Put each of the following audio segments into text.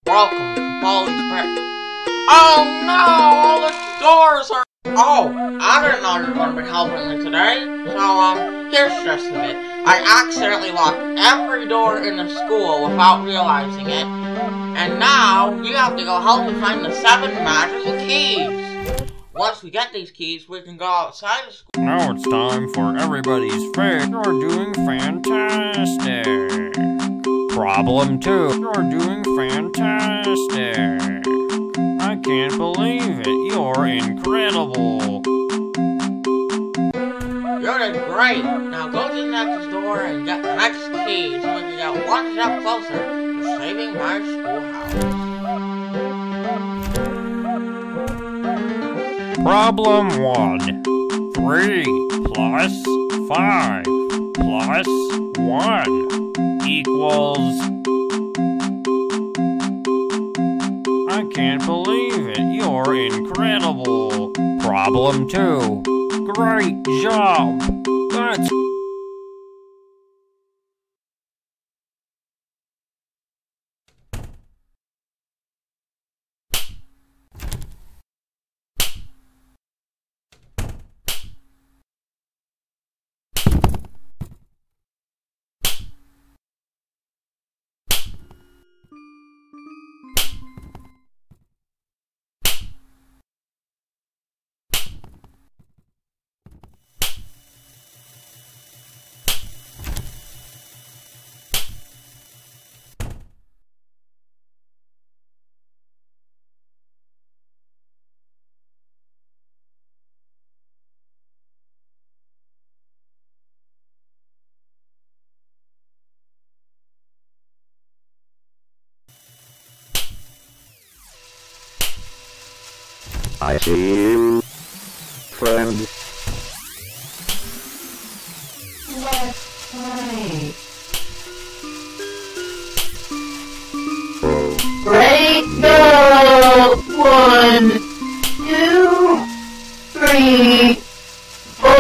Welcome to Playtime. Oh no! All the doors are. Oh, I didn't know you were going to be helping me today. So, here's the gist of it. I accidentally locked every door in the school without realizing it. And now, you have to go help me find the 7 magical keys. Once we get these keys, we can go outside the school. Now it's time for everybody's favorite. You're doing fantastic. Problem 2. You're doing fantastic. I can't believe it. You're incredible. You did great. Now go to the next door and get the next key so we can get one step closer to saving my schoolhouse. Problem 1. 3 plus 5 plus 1 equals... I can't believe it. You're incredible. Problem 2. Great job. That's... I see you, friend. Let's play. Ready, go! 1, 2, 3, 4.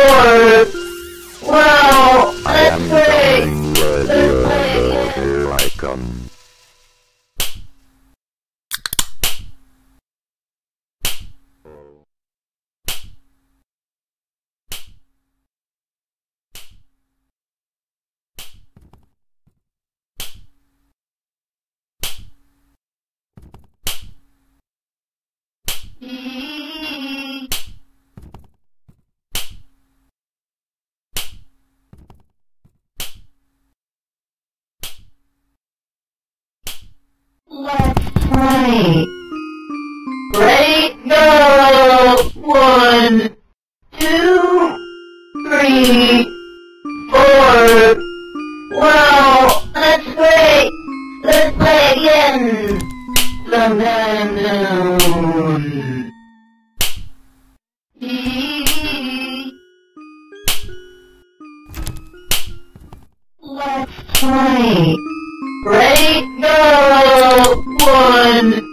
Wow, that's great! Let's play again. Here I come. Let's play. Ready, go! 1, 2, 3, 4. Wow, that's great! Let's play again! Sometime soon. Let's play. Ready, go! 1,